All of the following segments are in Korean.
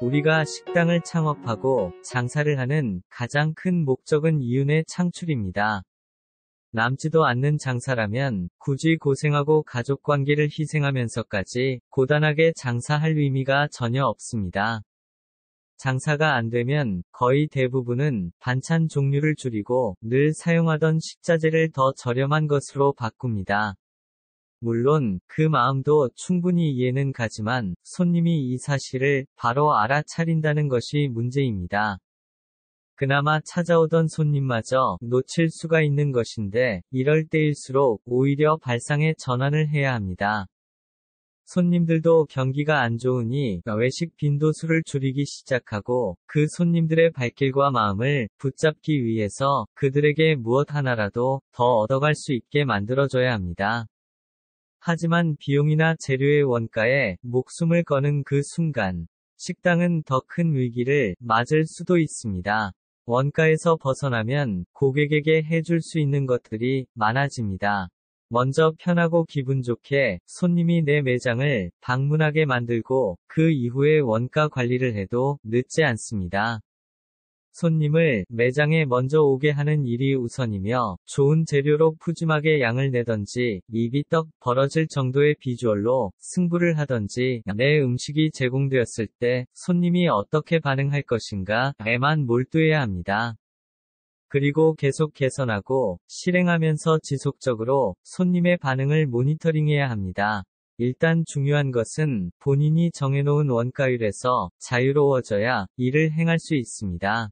우리가 식당을 창업하고 장사를 하는 가장 큰 목적은 이윤의 창출입니다. 남지도 않는 장사라면 굳이 고생하고 가족관계를 희생하면서까지 고단하게 장사할 의미가 전혀 없습니다. 장사가 안 되면 거의 대부분은 반찬 종류를 줄이고 늘 사용하던 식자재를 더 저렴한 것으로 바꿉니다. 물론 그 마음도 충분히 이해는 가지만 손님이 이 사실을 바로 알아차린다는 것이 문제입니다. 그나마 찾아오던 손님마저 놓칠 수가 있는 것인데 이럴 때일수록 오히려 발상의 전환을 해야 합니다. 손님들도 경기가 안 좋으니 외식 빈도수를 줄이기 시작하고 그 손님들의 발길과 마음을 붙잡기 위해서 그들에게 무엇 하나라도 더 얻어갈 수 있게 만들어줘야 합니다. 하지만 비용이나 재료의 원가에 목숨을 거는 그 순간, 식당은 더 큰 위기를 맞을 수도 있습니다. 원가에서 벗어나면 고객에게 해줄 수 있는 것들이 많아집니다. 먼저 편하고 기분 좋게 손님이 내 매장을 방문하게 만들고 그 이후에 원가 관리를 해도 늦지 않습니다. 손님을 매장에 먼저 오게 하는 일이 우선이며 좋은 재료로 푸짐하게 양을 내던지 입이 떡 벌어질 정도의 비주얼로 승부를 하던지 내 음식이 제공되었을 때 손님이 어떻게 반응할 것인가에만 몰두해야 합니다. 그리고 계속 개선하고 실행하면서 지속적으로 손님의 반응을 모니터링해야 합니다. 일단 중요한 것은 본인이 정해놓은 원가율에서 자유로워져야 일을 행할 수 있습니다.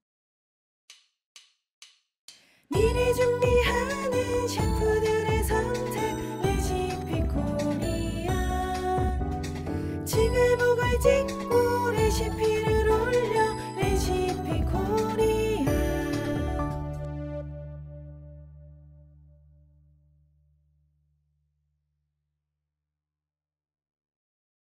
미리 준비하는 셰프들의 선택 레시피 코리아 지글목을 찍고